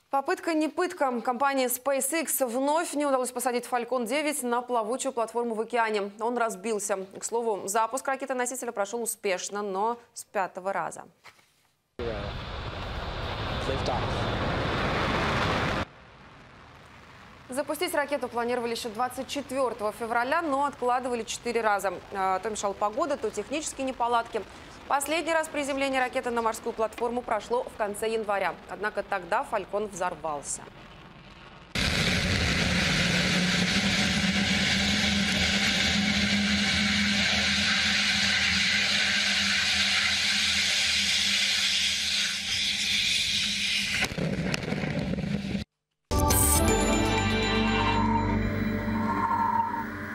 Попытка не пытка. Компании SpaceX вновь не удалось посадить Falcon 9 на плавучую платформу в океане. Он разбился. К слову, запуск ракеты-носителя прошел успешно, но с 5-го раза. Запустить ракету планировали еще 24 февраля, но откладывали 4 раза. То мешала погода, то технические неполадки. Последний раз приземление ракеты на морскую платформу прошло в конце января. Однако тогда Falcon взорвался.